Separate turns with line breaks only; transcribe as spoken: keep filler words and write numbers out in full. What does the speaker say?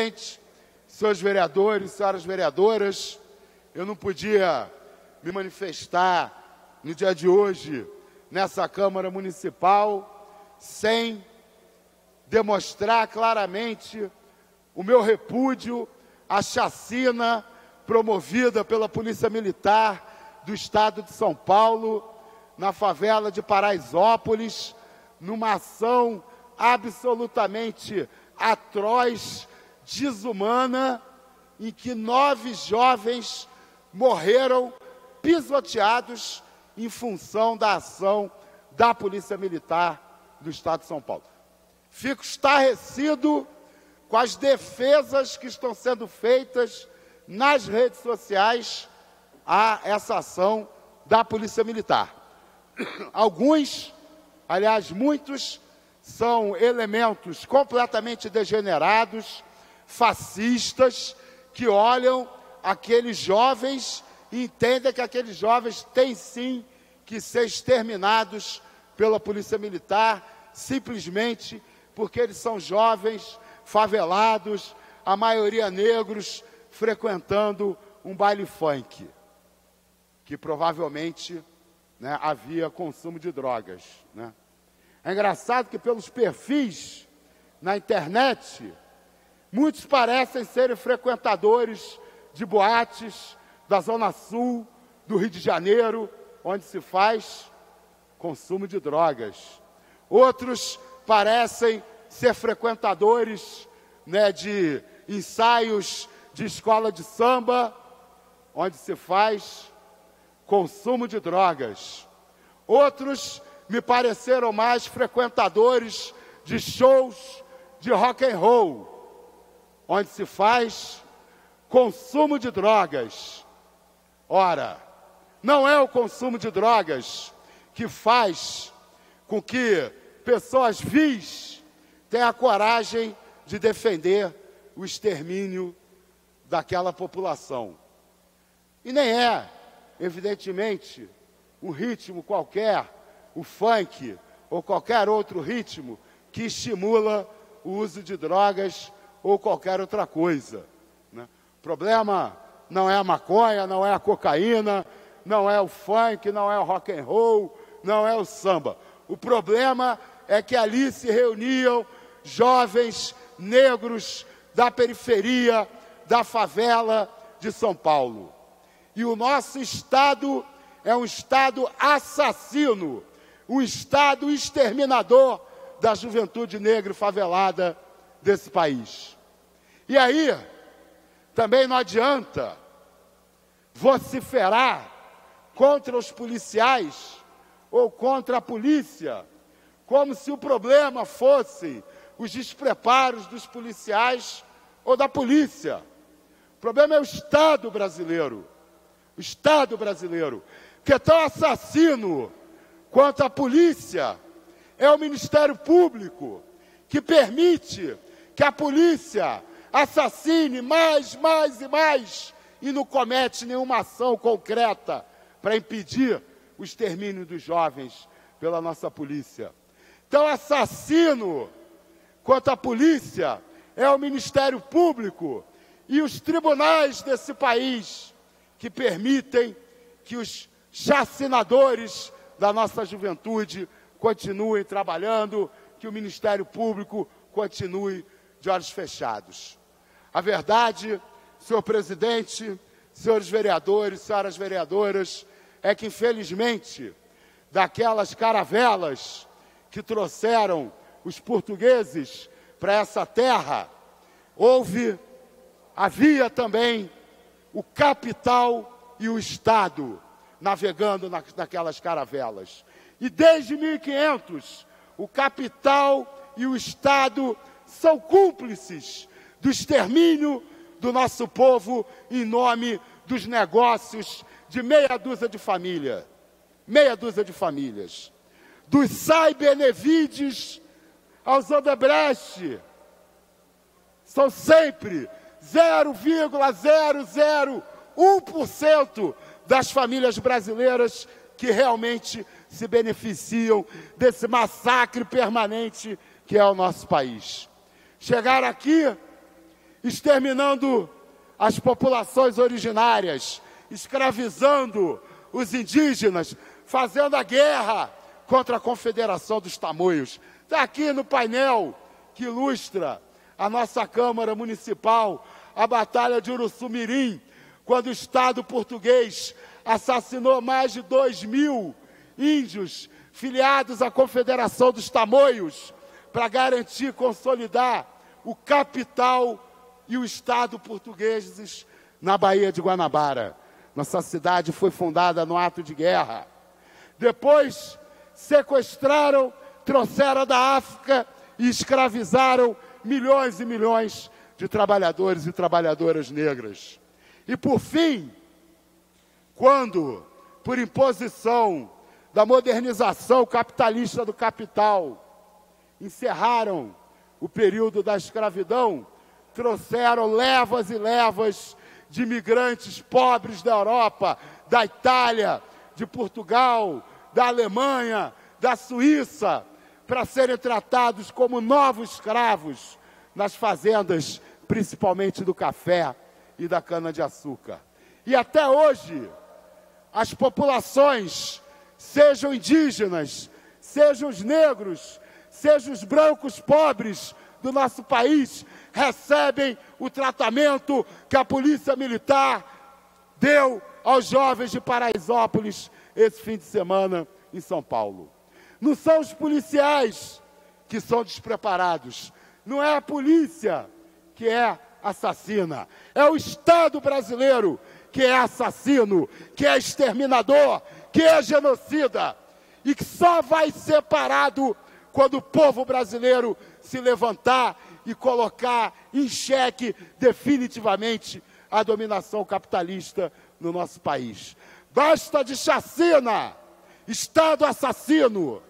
presidente, senhores vereadores, senhoras vereadoras, eu não podia me manifestar no dia de hoje nessa Câmara Municipal sem demonstrar claramente o meu repúdio à chacina promovida pela Polícia Militar do Estado de São Paulo, na favela de Paraisópolis, numa ação absolutamente atroz, desumana, em que nove jovens morreram pisoteados em função da ação da Polícia Militar do Estado de São Paulo. Fico estarrecido com as defesas que estão sendo feitas nas redes sociais a essa ação da Polícia Militar. Alguns, aliás, muitos, são elementos completamente degenerados, fascistas, que olham aqueles jovens e entendem que aqueles jovens têm sim que ser exterminados pela Polícia Militar, simplesmente porque eles são jovens, favelados, a maioria negros, frequentando um baile funk, que provavelmente, né, havia consumo de drogas, né? É engraçado que pelos perfis na internet, muitos parecem serem frequentadores de boates da Zona Sul do Rio de Janeiro, onde se faz consumo de drogas. Outros parecem ser frequentadores, né, de ensaios de escola de samba, onde se faz consumo de drogas. Outros me pareceram mais frequentadores de shows de rock and roll, onde se faz consumo de drogas. Ora, não é o consumo de drogas que faz com que pessoas vis tenham a coragem de defender o extermínio daquela população. E nem é, evidentemente, um ritmo qualquer, o funk ou qualquer outro ritmo que estimula o uso de drogas ou qualquer outra coisa, né? O problema não é a maconha, não é a cocaína, não é o funk, não é o rock and roll, não é o samba. O problema é que ali se reuniam jovens negros da periferia, da favela de São Paulo. E o nosso Estado é um Estado assassino, um Estado exterminador da juventude negra e favelada desse país. E aí, também não adianta vociferar contra os policiais ou contra a polícia, como se o problema fosse os despreparos dos policiais ou da polícia. O problema é o Estado brasileiro. O Estado brasileiro, que é tão assassino quanto a polícia, é o Ministério Público, que permite que a polícia assassine mais, mais e mais, e não comete nenhuma ação concreta para impedir o extermínio dos jovens pela nossa polícia. Então, assassino quanto a polícia é o Ministério Público e os tribunais desse país, que permitem que os chacinadores da nossa juventude continuem trabalhando, que o Ministério Público continue de olhos fechados. A verdade, senhor presidente, senhores vereadores, senhoras vereadoras, é que, infelizmente, daquelas caravelas que trouxeram os portugueses para essa terra, houve, havia também o capital e o Estado navegando na, naquelas caravelas. E desde mil e quinhentos, o capital e o Estado são cúmplices do extermínio do nosso povo em nome dos negócios de meia dúzia de família, meia dúzia de famílias. Dos Sai Benevides aos Odebrecht, são sempre zero vírgula zero zero um por cento das famílias brasileiras que realmente se beneficiam desse massacre permanente que é o nosso país. Chegaram aqui exterminando as populações originárias, escravizando os indígenas, fazendo a guerra contra a Confederação dos Tamoios. Está aqui no painel que ilustra a nossa Câmara Municipal, a Batalha de Uruçumirim, quando o Estado português assassinou mais de dois mil índios filiados à Confederação dos Tamoios, para garantir e consolidar o capital e o Estado portugueses na Baía de Guanabara. Nossa cidade foi fundada no ato de guerra. Depois, sequestraram, trouxeram da África e escravizaram milhões e milhões de trabalhadores e trabalhadoras negras. E, por fim, quando, por imposição da modernização capitalista do capital, encerraram o período da escravidão, trouxeram levas e levas de imigrantes pobres da Europa, da Itália, de Portugal, da Alemanha, da Suíça, para serem tratados como novos escravos nas fazendas, principalmente do café e da cana-de-açúcar. E até hoje, as populações, sejam indígenas, sejam os negros, sejam os brancos pobres do nosso país, recebem o tratamento que a Polícia Militar deu aos jovens de Paraisópolis esse fim de semana em São Paulo. Não são os policiais que são despreparados, não é a polícia que é assassina, é o Estado brasileiro que é assassino, que é exterminador, que é genocida, e que só vai ser parado quando o povo brasileiro se levantar e colocar em xeque definitivamente a dominação capitalista no nosso país. Basta de chacina, Estado assassino,